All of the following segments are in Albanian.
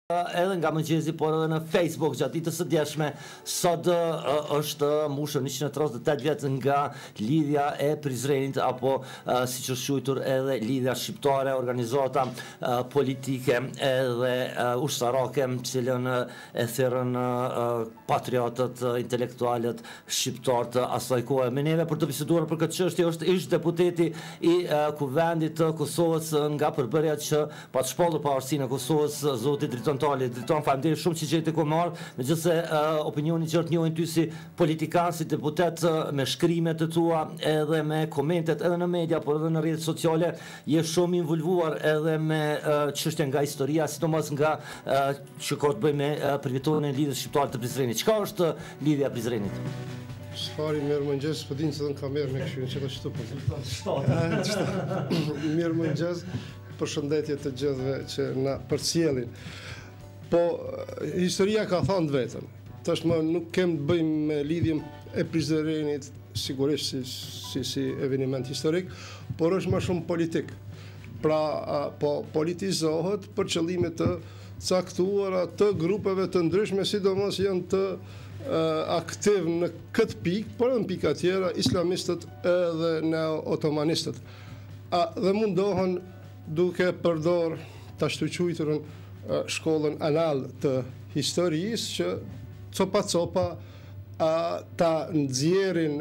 Edhe nga mëngjesi, por edhe në Facebook gjatë ditës së djeshme, sot është mbushur 138 vjet nga lidhja e Prizrenit, apo siç është quajtur edhe lidhja shqiptare, organizata politike edhe ushtarake, cilën e thirrën patriotët, intelektualët shqiptar të asaj kohe. Me neve për të biseduar për këtë çështje është ish deputeti i Kuvendit të Kosovës nga përbërja që pa të shpallur pavarësinë e Kosovës, zoti Driton Tali. Driton, faleminderit shumë që gjete ku marr, megjithëse opinioni që të njohin ty si politikan, si deputet, me shkrimet të tua edhe me komentet edhe në media, por edhe në rrjetet sociale, je shumë involvuar edhe me çështje nga historia, sidomos nga që ka të bëjë me përfituarin e lidhjes shqiptare të Prizrenit. Çka është lidhja e Prizrenit? Shfari, mirëmëngjes, po dinë se do në kamerë me këshyrin që të shtu. Mirëmëngjes, përshëndetje të gjithëve që na përcjellin. Po, historia ka thënë vetëm. Tashmë nuk kem të bëjmë me lidhjen e Prizrenit, sigurisht si eveniment historik, por është më shumë politik. Pra, po politizohet për qëllime të caktuara të grupeve të ndryshme, sidomos janë të aktiv në këtë pikë, por edhe në pika tjera, islamistët edhe neo-otomanistët. Dhe mundohen duke përdor të ashtu quajturën shkollën anal të historisë që copa ta nxjerrin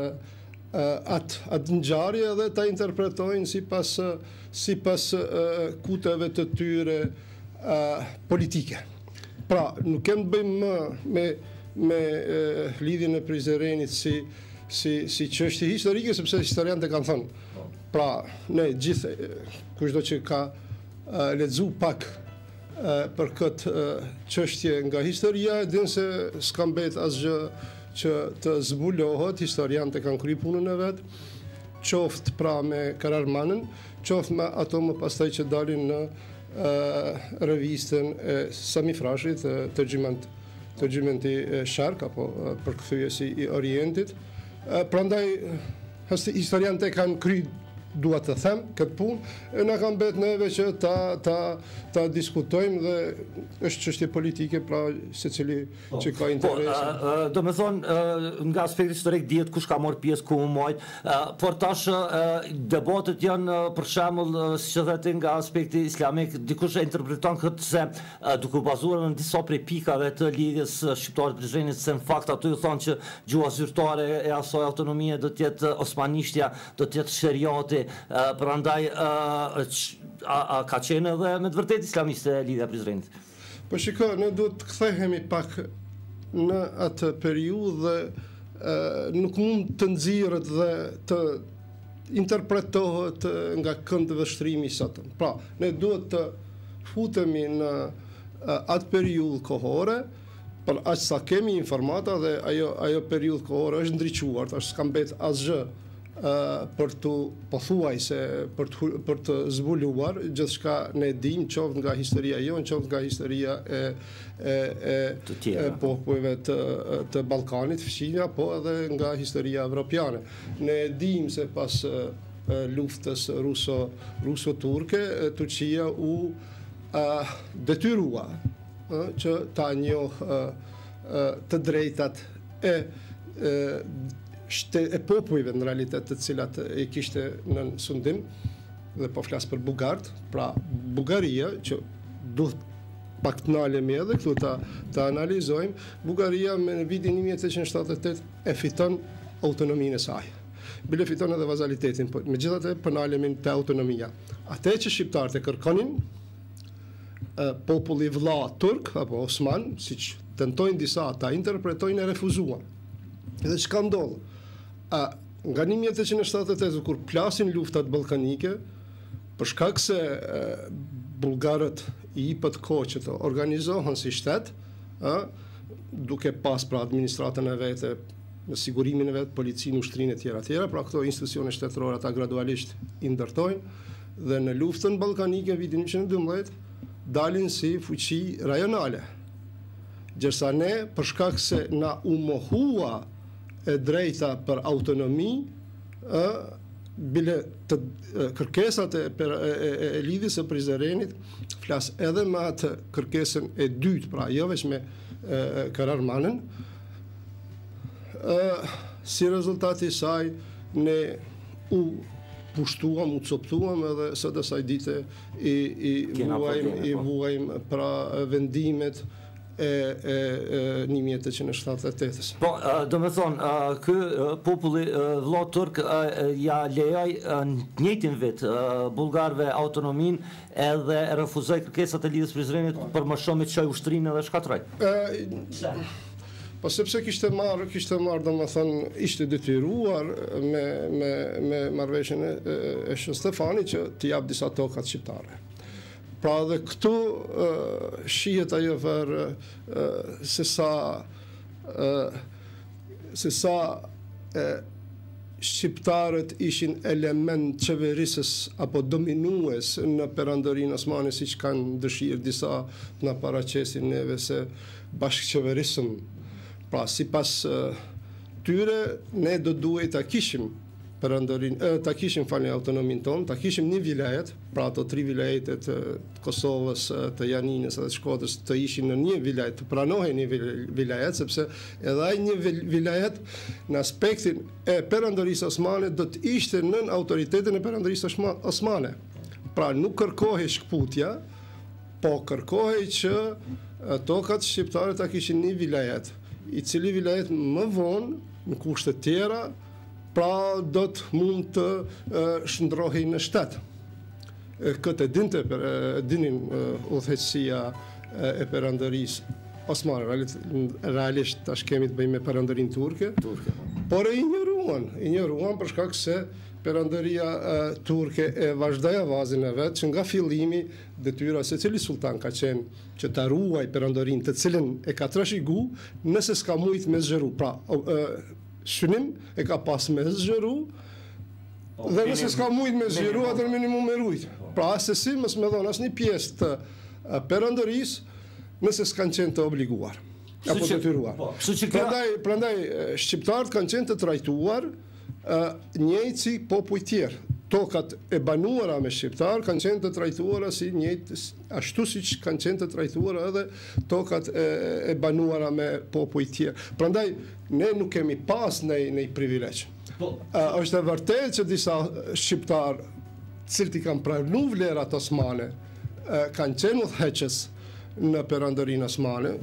atë ngjarje dhe ta interpretojnë sipas kuteve të tyre politike. Pra, nuk kemë të bëjmë me lidhjen e Prizrenit si çështje historike, sepse historianët e kanë thënë. Pra, ne gjithë kushdo që ka lexuar pak për këtë çështje nga historia, din se s'ka mbet asgjë që të zbulohet, historianët e kanë kryer punën e vet, qoftë pra me Kararmanën, qoftë me ato më pastaj që dalin në revistën e Sami Frashit, tërgjimenti Shark, apo përkthyesi i Orientit. Prandaj historianët e kanë kryer, dua të them, këtë punë, e na kanë mbet neve që ta diskutojmë dhe është çështje politike, pra secili që ka interese. Do me thonë, nga aspekti historik dihet kush ka marrë pjesë, ku mojt, por tash debatet janë, për shembull, siç e thëti nga aspekti islamik, dikush e interpreton këtë se duke bazuar në disa prej pikave të lidhjes shqiptare të Prizrenit, se në fakt ato ju thonë që gjuha zyrtare e asaj autonomie do të jetë osmanishtja, do të jetë sheriati. Prandaj ka qenë edhe me të vërtetë islamiste lidhja e Prizrenit. Po shiko, ne duhet të kthehemi pak në atë periudhë dhe nuk mund të nxirret dhe të interpretohet nga këndvështrimi i sotëm. Pra, ne duhet të futemi në atë periudhë kohore, për aq sa kemi informata, dhe ajo periudhë kohore është ndriçuar, tash s'ka mbet asgjë për të pothuajse për të zbuluar gjithçka ne dimë, qoftë nga historia jonë, qoftë nga historia e popujve të Ballkanit, fqinja, po edhe nga historia evropiane. Ne dimë se pas luftës ruso-turke, Turqia u detyrua që ta njohë të drejtat e popujve në realitet, të cilat e kishte në sundim, dhe po flas për Bugarët. Pra, Bugaria, që duhet pak të nalemi edhe këtu ta analizojmë, Bugaria me në vitin 1878 e fiton autonominë e saj. Bile fiton edhe vazalitetin, po megjithatë po nalemi te autonomia. Atë që shqiptarët e kërkonin, populli vëlla turk apo osman, siç tentojnë disa ta interpretojnë, e refuzuan. Dhe çka ndodh? Nga 1878, kur plasin luftat ballkanike, për shkak se bullgarët i jepet kohë që të organizohen si shtet, duke pas pra administratën e vete, në sigurimin e vet, policinë, ushtrinë e tjera, pra këto institucione shtetërore ata gradualisht i ndërtojnë, dhe në luftën ballkanike vitin 1912 dalin si fuqi rajonale. Gjërsa ne, për shkak se na u mohua e drejta për autonomi, bile të kërkesat e lidhjes së Prizrenit, flas edhe me atë kërkesën e dytë, pra jo vetëm me Karamanën. Si rezultati i saj ne u pushtuam, u coptuam edhe sot asaj dite i vuajm pra vendimet e 1878-s. Po, do me thonë, kë populli vëllai turk ja lejoj në njëjtin vit bulgarëve autonomin edhe refuzoi kërkesat e lidhjes Prizrenit për më shumë të çoj ushtrinë edhe shkatroj. Po sepse kishte marrë domethënë ishte detyruar me marrëveshjen e Shën Stefanit që t'i jap disa tokat shqiptare. Pra dhe këtu shihet ajo ver se sa shqiptarët ishin element qeverisës apo dominues në perandorinë osmane, siç kanë dëshirë disa na paraqesin neve se bashkëqeverisëm. Pra, sipas tyre, ne do duhet ta kishim ta kishim autonominë tonë, ta kishim një vilajet, pra ato 3 vilajetet të Kosovës, të Janinës dhe të Shkodrës të ishin në një vilajet, të pranohej një vilajet, sepse edhe ai një vilajet në aspektin e perandorisë osmane do të ishte nën autoritetin e perandorisë osmane. Pra nuk kërkohej shkputja, po kërkohej që tokat shqiptare ta kishin një vilajet, i cili vilajet më vonë në kushte tjera pra do të mund të shndrohej në shtet. Këtë dinin udhëheqësia e perandorisë osmane, realisht tash kemi të bëjmë me perandorinë turke, por e injoruan për shkak se perandoria turke e vazhdoi avazin e vet, që nga fillimi detyra se cili sultan ka qenë që ta ruaj perandorinë, të cilën e ka trashëgu nëse s'ka mujt me zgjeru. Pra shënim e ka pas me zgjeru, dhe nëse s'ka mujt me zgjeru, atër minimum me rujt. Pra asesi mos me dhon asnjë pjesë të perandorisë nëse s'kanë qenë të obliguar apo të detyruar. Prandaj shqiptarët kanë qenë të trajtuar njëjtë si popull tjerë. Tokat e banuara me shqiptar kanë qenë të trajtuara si njëjtë, ashtu siç kanë qenë të trajtuara edhe tokat e banuara me popull tjerë. Prandaj ne nuk kemi pas ndaj privilegj. Është e vërtetë që disa shqiptar, cilët i kanë pranuar vlerat osmane, kanë qenë udhëheqës në perandorinë osmane,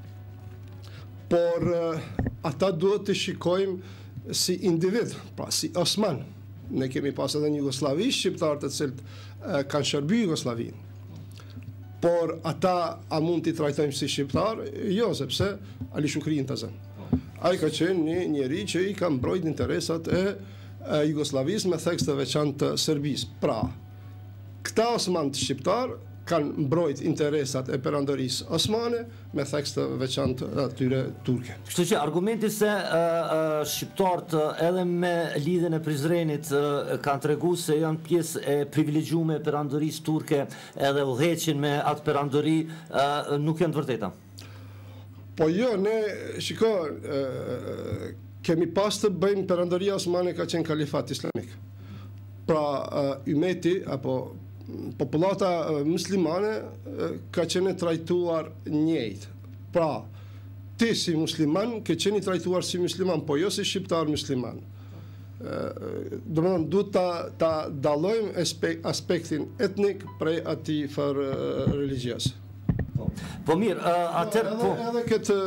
por ata duhet të shikojmë si individ, pra si osman. Ne kemi pas edhe një Jugoslavi shqiptar të cilët kanë shërby Jugoslavinë. Por ata a mund t'i trajtojmë si shqiptar? Jo, sepse Ali Shukriin të zënë. Ai ka qenë një njeri që i ka mbrojt interesat e Jugoslavisë me theks të veçantë të Serbisë. Pra, këta osman të shqiptar kanë mbrojt interesat e perandorisë osmane me theks të veçantë atyre turke. Kështu që argumenti se shqiptarët edhe me lidhjen e Prizrenit kanë tregu se janë pjesë e privilegjuar e perandorisë turke edhe udhëheqin me atë perandori nuk janë të vërteta. Po jo, ne shiko, kemi pas të bëjmë perandoria osmane ka qenë kalifat islamik. Pra ymeti apo popullata muslimane ka qenë trajtuar njëjtë. Pra, ti si musliman ke qenë trajtuar si musliman, po jo si shqiptar musliman. Domethënë duhet ta dallojmë aspektin etnik prej atij far religjioz. Po mirë, atëherë edhe këtë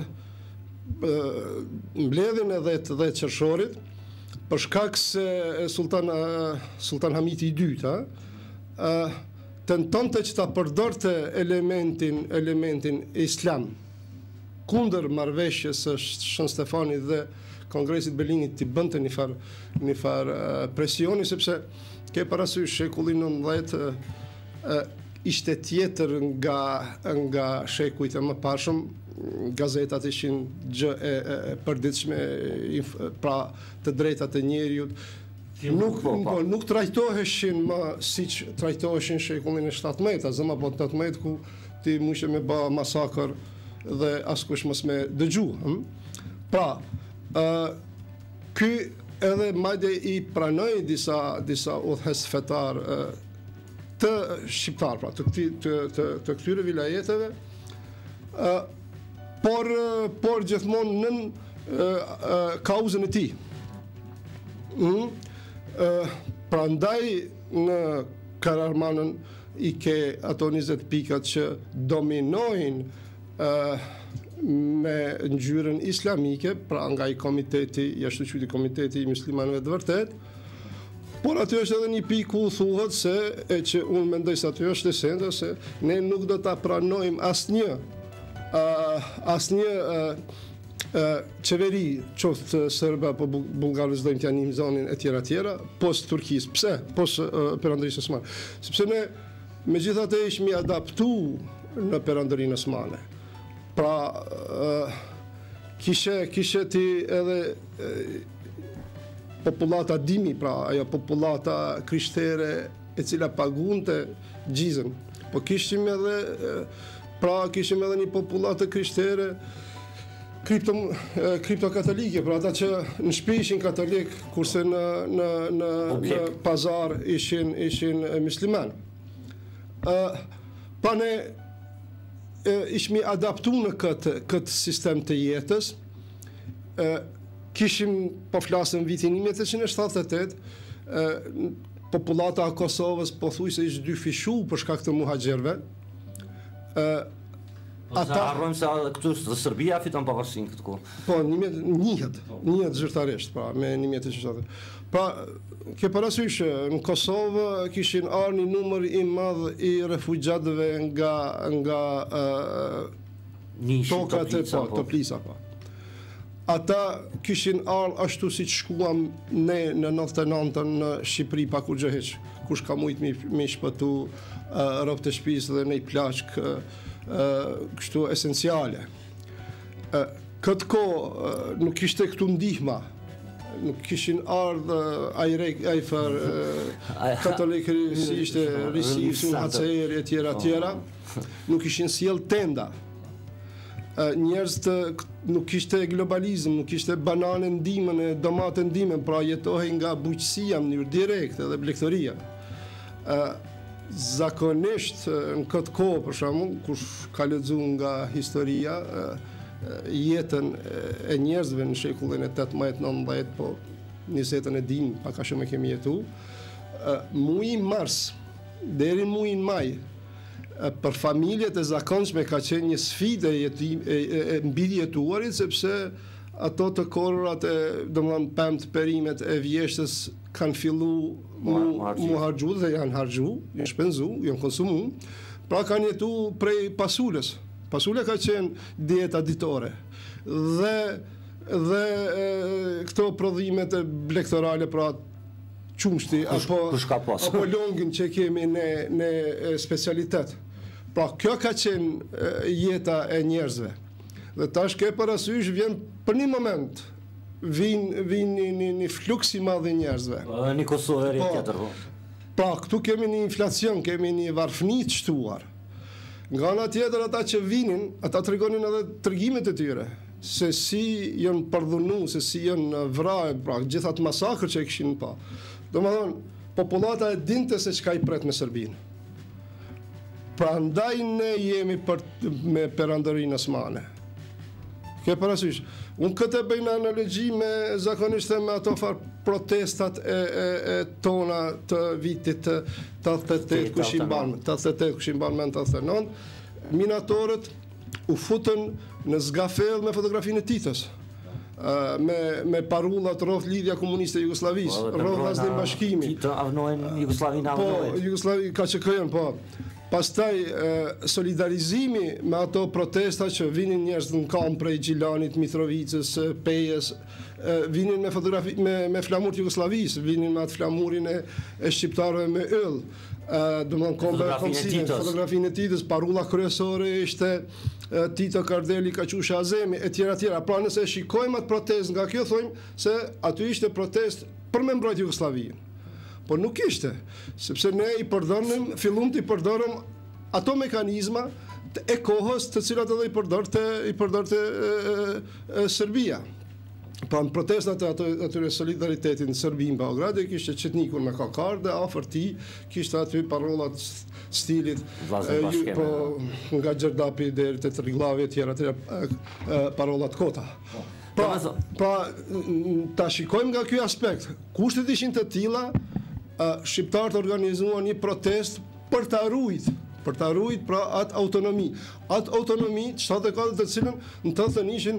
mbledhjen edhe të qershorit, për shkak se Sultan Hamiti i dytë, tentonte që ta përdorte elementin islam kundër marrëveshjes së Shën Stefanit dhe Kongresit Berlinit t'i bënte një far presioni, sepse ke parasysh shekulli 19 ishte tjetër nga shekujt e mëparshëm, gazetat ishin gjë e përditshme, pra të drejtat e njeriut. Nuk trajtoheshin më siç trajtoheshin shekullin e 17, zëma po 18 ku ti mushe me bë masakër dhe askush mos me dëgju. Pra, ky edhe madje I pranoi disa udhëhes fetar të shqiptar, pra të këtyre vilajeteve, por gjithmonë nën kauzën e tij. Prandaj në Karamanën I ke ato 20 pikat që dominojnë me ngjyrën islamike, pra nga I komiteti, jashtë quajtur komiteti I muslimanëve të vërtet, por aty është edhe një pikë ku thuhet se që unë mendoj se aty është esenca se ne nuk do ta pranojmë asnjë qeveri, qoftë serbe apo bullgarë s'dojmë t'ja njihim zonin e tjera, post Turkisë. Pse? Post perandorisë osmane. Sepse ne megjithatë ishmi adaptu në perandoриnë osmane. Pra kishe ti edhe popullata dimi, pra ajo popullata krishtere e cila pagunte gjizën. Po kishim edhe një popullatë krishtere kriptokatolike, pra ata që në shtëpi ishin katolik, kurse në pazar ishin musliman. Pa ne ishmi adaptu në këtë sistem të jetës. Kishim, po flasëm vitin 1978, popullata e Kosovës pothuajse ishte dyfishu për shkak të muhaxherëve. Ata harrojmë se këtu Serbia fiton pavarësinë këtë kohë. Po, njihet zyrtarisht, pra me 1978. Pra, ke parasysh në Kosovë kishin ardhur një numër I madh I refugjatëve nga tokat e Toplisa, po. Ata kishin ardhur ashtu siç shkuam ne në 99-ën në Shqipëri pa kur gjë hiç. Kush ka mujt me shpëtu rrobat e shtëpisë dhe në plaçk kështu esenciale. Këtë kohë nuk ishte këtu ndihma. Nuk kishin ardhur ajfer katolikë si ishte Risi, Sunhacer e tjera. Nuk kishin sjell tenda. Njerëz nuk kishte globalizëm, nuk kishte banane ndihmën e domate ndihmën, pra jetohej nga bujqësia në mënyrë direkte dhe blegtoria. Zakonisht në këtë kohë, për shembull, kush ka lexuar nga historia jetën e njerëzve në shekullin e 18-19, po 20-ën e dim, pak a shumë e kemi jetu, muji mars deri muji maj, për familjet e zakonshme ka qenë një sfidë e mbijetuarit, sepse ato të korrat domethënë pemt perimet e vjeshtës kanë fillu mu harxhu dhe janë harxhu, janë shpenzu, janë konsumu, pra kanë jetu prej pasulës. Pasula ka qenë dieta ditore. Dhe këto prodhimet blegtorale, pra qumshti apo longin që kemi në specialitet. Pra kjo ka qenë jeta e njerëzve. Dhe tash ke parasysh vjen për një moment vin një fluks I madh I njerëzve. Një Kosovë tjetër. Pra këtu kemi një inflacion, kemi një varfëni të shtuar. Nga ana tjetër ata që vinin, ata tregonin edhe tregimet e tyre, se si janë përdhunu, se si janë vrarë, pra gjithë ato masakrë që kishin pa. Domethënë, popullata e dinte se çka I pret me Serbinë. Prandaj ne jemi me perandorinë osmane. Ke parasysh, unë këtë bëj në analogji me zakonisht me ato farë protestat e tona të vitit 88 kushin banë, 89, minatorët u futën në zgafell me fotografinë e Titës. Me parullat rroth lidhja komuniste e Jugosllavisë, rroth vazhdim bashkimi. Tito avnojnë Jugosllavinë avnojnë. Jugosllavi KÇK-n, po. Pastaj solidarizimi me ato protesta që vinin njerëz në kamp prej Gjilanit, Mitrovicës, Pejës, vinin me fotografi me flamur të Jugosllavisë, vinin me atë flamurin e shqiptarëve me yll. Domethënë fotografinë e Titës, parulla kryesore ishte Tito Kardeli Kaçushi Azemi e tjera. Pra nëse shikojmë atë protestë nga kjo thojmë se aty ishte protestë për me mbrojtë Jugosllavinë. Po nuk ishte, sepse ne fillum të I përdorëm ato mekanizma e kohës të cilat edhe I përdorte Serbia. Pra në protestat e atyre solidaritetit në Serbi në Beograd, kishte qetnikur me kakar dhe afër tij kishte aty parollat stilit nga Gjerdapi deri te Trigllavi e tjera parollat kota. Pra ta shikojmë nga ky aspekt. Kushtet ishin të tilla, shqiptarët organizuan një protest për ta ruajtur pra atë autonomi. Atë autonomi 74 të cilën në të thënë ishin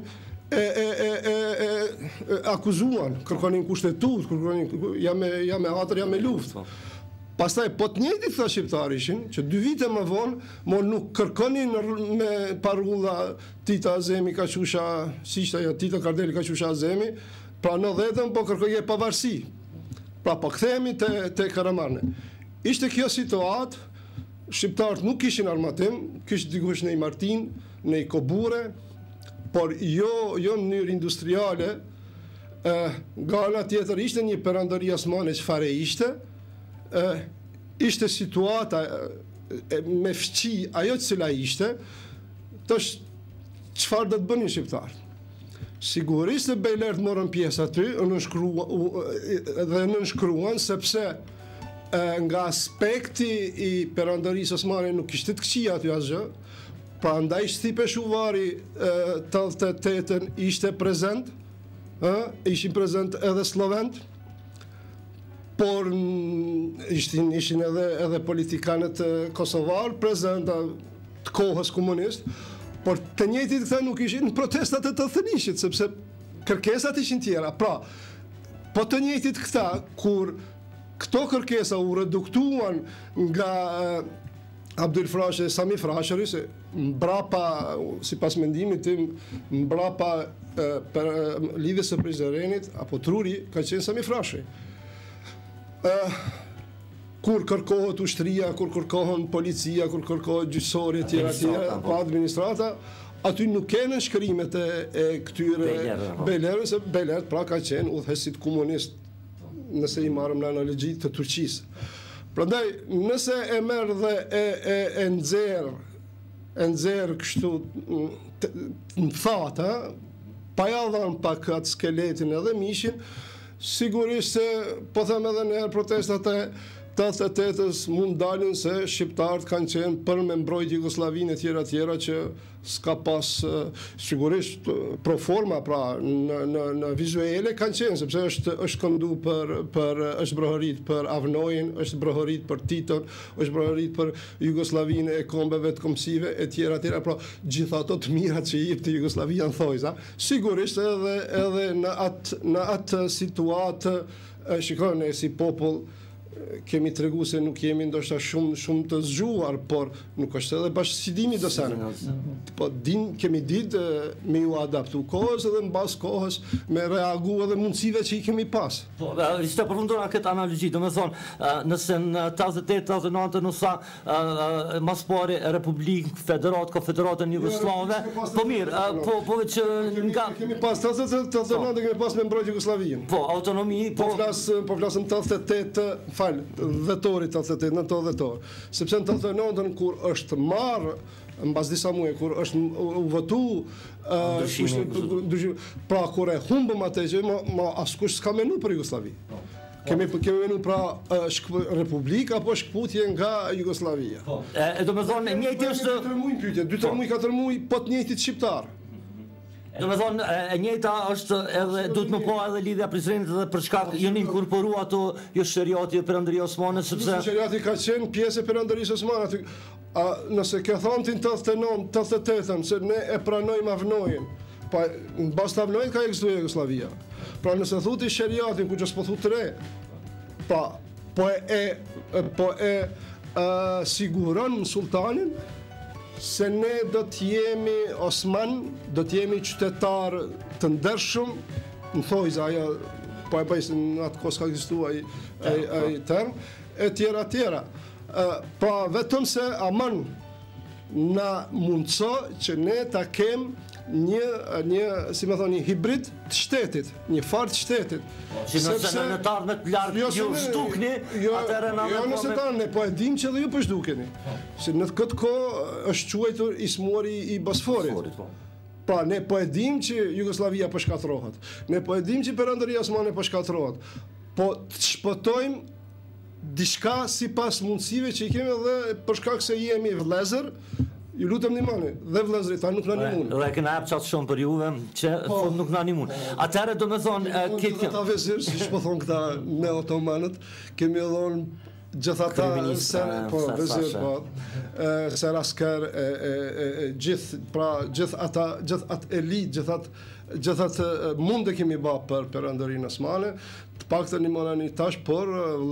akuzuan, kërkonin kushtetut, jam me atër, jam me luftë. Pastaj, po të njëjtit këta shqiptar ishin, që 2 vite më vonë, nuk kërkonin me parulla Tita Azemi ka qusha, si ishte ajo, Tita Kardeli ka qusha Azemi, pra në 90-ën po kërkoje pavarësi. Pra po kthehemi te Karamarne. Ishte kjo situatë, shqiptarët nuk kishin armatim, kishte dikush në i Martin, në i Kobure, por jo në mënyrë industriale, nga ana tjetër ishte një perandori osmane çfarë ishte, ishte situata me fqi ajo cila ishte, tash çfarë do të bënin shqiptarët? Sigurisht se Bejlert morën pjesë aty, dhe nënshkruan sepse nga aspekti i perandorisë osmane nuk ishte të këqija aty asgjë. Pra ndaj Stipe Shuvari 88-ën ishte prezent, ishin prezent edhe Slovent, por ishin edhe politikanët kosovar prezent të kohës komunist, por të njëjtit këta nuk ishin në protestat e të thënishit, sepse kërkesat ishin tjera. Pra, po të njëjtit këta, kur këto kërkesa u reduktuan nga Abdul Frashi e Sami Frashëri, se mbrapa, si pas mendimit tim, mbrapa lidhjes së Prizrenit, apo truri, ka qenë Sami Frashi. Kur kërkohet ushtria, kur kërkohen policia, kur kërkohet gjyqësori e tjera, pa administrata, aty nuk kenen shkrimet e këtyre Bejlerëve, se Bejlert pra ka qenë udhëhesit komunist, nëse i marrëm në analogji të Turqisë. Prandaj, nëse e merr dhe e nxjerr kështu në thatë, pa ja dhënë pak atë skeletin edhe mishin, sigurisht se, po them edhe në protestat e 88-ës mund dalin se shqiptarët kanë qenë për me mbrojt Jugosllavinë e tjera që s'ka pas sigurisht pro forma, pra në vizuele kanë qenë, sepse është këndu është brohërit për Avnojin, është brohërit për Titon, është brohërit për Jugoslavinë e kombeve të kombësive e tjera, pra gjitha ato të mirat që i jep të Jugoslavia në thojza, sigurisht edhe në atë situatë, shikoni si popull, kemi tregu se nuk jemi ndoshta shumë të zgjuar, por nuk është edhe bashkësidimi do sene. Po kemi ditë me ju adaptu kohës edhe në basë kohës me reagu edhe mundësive që i kemi pas. Po, ishte përfundura këtë analogji, do me thonë, nëse në 88-89 nësa mas pari Republikë, Federat, Konfederatën Jugoslave, po mirë, po që nga... Kemi pas 89 kemi pas me mbrojt Jugoslavinë. Po, autonomi, po flasëm 88 dhetorit, 88, në të dhetor. Sepse në 89-ën, kur është marë, në bas disa muaj, kur është u votu, pra kur e humbëm atë që, ma askush s'ka menu për Jugoslavi. Kemi menu pra Republika, apo shkputje nga Jugoslavia. Do me thonë, njëjti është... 2-3 muaj, 4 muaj, po të njëjtit shqiptarë. Do me thonë, e njëjta është edhe, duhet më po edhe lidhja Prizrenit edhe për shkak jeni inkorporu ato jo shëriati e perandoria osmane, sepse... Shëriati ka qenë pjesë e perandorisë osmane. Nëse ke thonë ti në 89, 88-ën, se ne e pranojmë Avnojin, pa në bas të Avnojin ka ekzistuar Jugoslavia. Pra nëse thuti shëriatin, ku që s'po thutë re, po e siguron sultanin, se ne do t'jemi Osman, do t'jemi qytetar të ndershëm, në thojza, ajo, po e bëjse në atë kos ka egzistu ai term, e tjera. Pra vetëm se aman na mundëso që ne ta kem një si me thonë, një hibrid të shtetit, një farë të shtetit. Që nëse në të ardhme të lartë ju shdukni, atëre në jo nëse të ardhme, po e dim që dhe ju për shdukeni. Se në këtë kohë është quajtur ismori i Bosforit. Pra, ne po e dim që Jugoslavia po shkatërrohet. Ne po e dim që Perandëria Osmane po shkatërrohet. Po të shpëtojmë diçka sipas mundësive që i kemi dhe për shkak se jemi vëllezër, ju lutem ndihmoni, dhe vëllezërit ta nuk na ndihmoni. Dhe kena hap çast shumë për juve që fund nuk na ndihmon. Atëherë do të thonë ta vezir, siç po thon këta ne otomanët, kemi dhënë gjithata Serasker gjithë atë elit, gjithë atë mund të kemi bë për Perandërinë Osmane, të paktën ndihmonani tash, por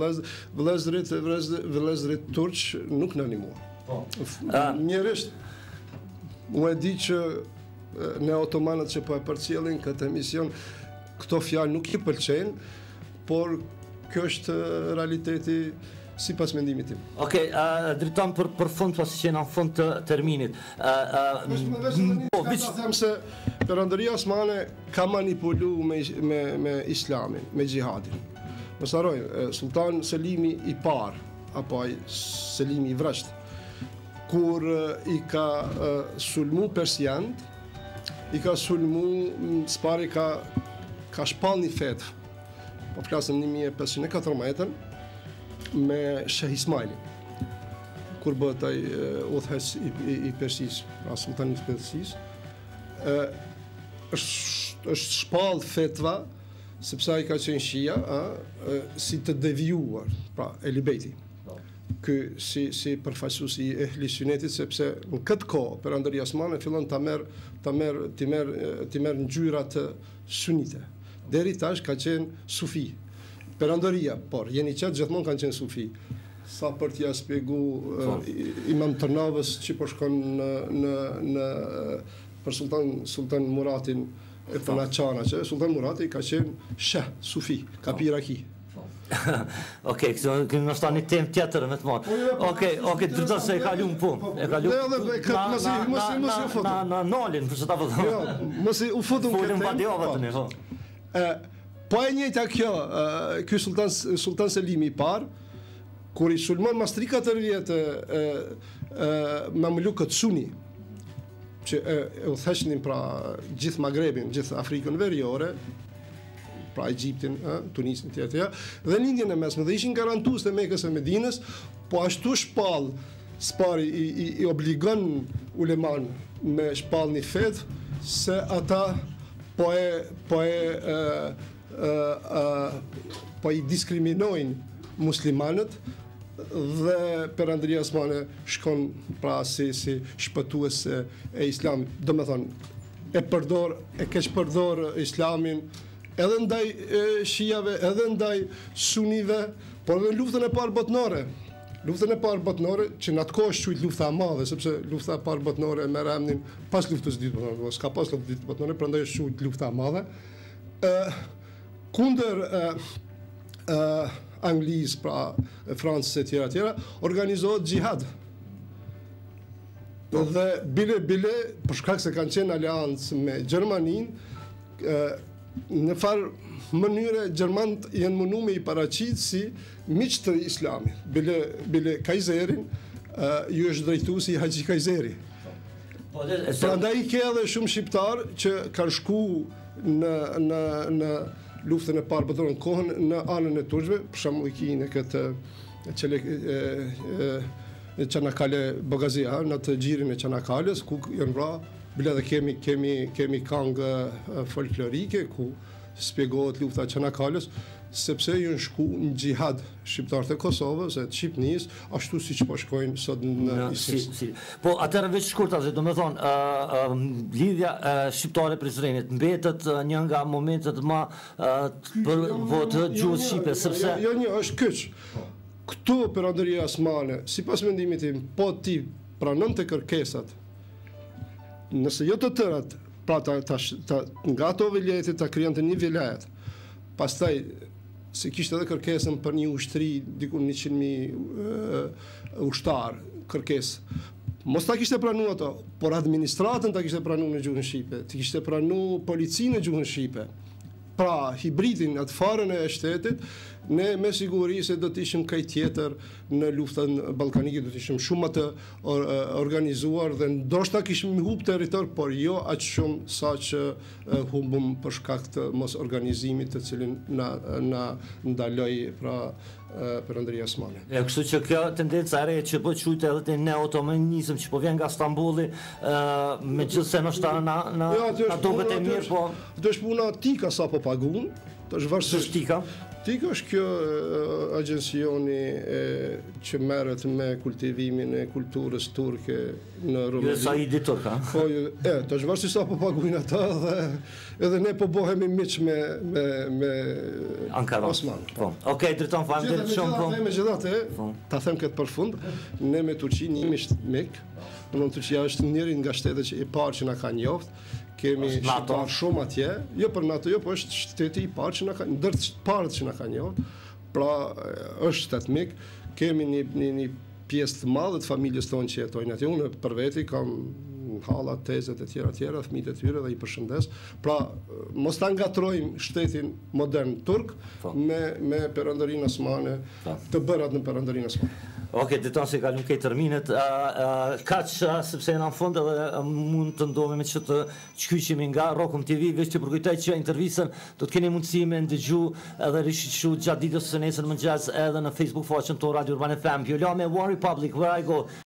vëllezërit turq nuk na ndihmuan. Njerëzisht, unë e di që ne otomanët që po e përcjellin këtë emision, këto fjalë nuk i pëlqejnë, por kjo është realiteti sipas mendimit tim. Okej, drejton për fund pasi që jena në fund të terminit. Them se Perandëria Osmane ka manipulu me islamin, me gjihadin. Mos harroj, Sultan Selimi i parë, apo Selimi i vrasht, kur i ka sulmu persiant, i ka sulmu, spari ka shpall një fetv, po flasëm 1514, me Sheh Ismailin, kur bëhet ai udhëheq i Persisë, pra sultani i Persisë, është shpall fetva, sepse ai ka qenë shia, si të devijuar, pra Ehli Bejti. Ky si përfaqësues i Ehli Sunetit, sepse në këtë kohë Perandëria Osmane fillon ta merr ngjyrat sunite. Deri tash ka qenë sufi. Perandëria, por jeni qetë gjithmonë kanë qenë sufi. Sa për t'ja shpjegu Imam Tërnavës që po shkon për Sultan Muratin e Panaçana, që Sultan Murati ka qenë sheh sufi, ka pi raki. Okej, kënë nështë një temë tjetër me të marë. Okej, drejton se e kalum punë. E kalum na nolin, për që ta përdojnë. Jo, mësi u futun këtë temë. Po e njëjta kjo, ky Sultan Selimi i parë, kur i sulmon mas 3-4 vjetë Mamlukët Suni, që e udhëheqnin pra gjithë Magrebin, gjithë Afrikën Veriore, pra Egjiptin, Tunisin, tjetër, dhe në Indjen e Mesme, dhe ishin garantues të Mekës e Medinës, po ashtu spari i obligon uleman me shpall një fetv, se ata po i diskriminojnë muslimanët, dhe Perandëria Osmane shkon pra si shpëtues e islamit. Do me thonë, e keq përdor islamin edhe ndaj shijave, edhe ndaj sunive, por edhe në luftën e parë botnore. Luftën e parë botnore, që në atë kohë është quajtur lufta e madhe, sepse lufta e parë botnore merr emrin pas luftës së dytë botnore, s'ka pas luftën e dytë botnore, prandaj është quajtur lufta e madhe. Kundër Anglisë, pra Francës e tjera, organizohet xhihad. Dhe bile, për shkak se kanë qenë aleancë me Gjermaninë, në farë mënyre Gjermanët janë mundu me i paraqitë si miq të islamit. Bile Kajzerin ju është drejtuesi i Haxhi Kajzeri. Prandaj ke edhe shumë shqiptar që kanë shku në luftën e parë botërore në kohën në anën e turqve, për shembull në këtë Çanakkale Bogazia, në të gjirin e Çanakkales, ku janë vra, bile dhe kemi këngë folklorike ku shpjegohet lufta e Çanakkales, sepse janë shku në xhihad shqiptarët e Kosovës, e të Shqipënisë, ashtu siç po shkojnë sot në ISIS. Po atëherë veç shkurt, do të thonë, lidhja shqiptare Prizrenit mbetet një nga momentet më për votë gjuhës shqipe, sepse jo është kyç. Këtu Perandëria Osmane, sipas mendimit tim, po ti pranon të kërkesat, nëse jo të tërat, pra nga ato vilajetet ta krijonte një vilajet, pastaj se kishte edhe kërkesën për një ushtri diku 100.000 ushtar, kërkesë. Mos ta kishte pranu ato, por administratën ta kishte pranu në gjuhën shqipe, të kishte pranu policinë në gjuhën shqipe. Pra, hibridin, atë farën e shtetit, ne me siguri se do të ishim kaj tjetër në luftën ballkanike, do të ishim shumë më të organizuar dhe ndoshta kishim humb territor, por jo aq shumë sa që humbëm për shkak të mos organizimit të cilin na ndaloi pra Perënderia Osmane. Kështu që kjo tendenca e re që po quhet edhe te neo-otomanizëm që po vjen nga Stambulli, megjithëse ndoshta na duket e mirë, po do është puna tika sapo pagun, është varësisht tika. Tika është kjo agjensioni që merret me kultivimin e kulturës turke në Rumani. Jo sa i ditur ka. Po, të është varësisht apo paguajnë ata dhe edhe ne po bëhemi miq me Ankara. Osman. Po. Okej, drejton faleminderit shumë po. Megjithatë, ta them këtë përfund, ne me Turqinë jemi mik. Domthonë Turqia është njëri nga shtetet që i parë që na ka njoft. Kemi shqiptar shumë atje, jo për NATO, jo, po është shteti i parë që na ka, ndër të parët që na ka njohur. Pra është shtet mik, kemi një pjesë të madhe të familjes tonë që jetojnë atje. Unë për veti kam halla, tezet e tjera, fëmijët e tyre dhe i përshëndes. Pra mos ta ngatrojmë shtetin modern turk me Perënderinë Osmane, të bërat në Perënderinë Osmane. Okej, deton se kalon këto terminet, kaq sepse në fund edhe mund të ndodhemi që të shkyqemi nga Rokum TV, veç të përkujtoj që intervistën do të keni mundësi me ndëgju edhe rishiqu gjatë ditës së nesër mëngjes edhe në Facebook faqen tonë Radio Urban FM. One Republic, where I go.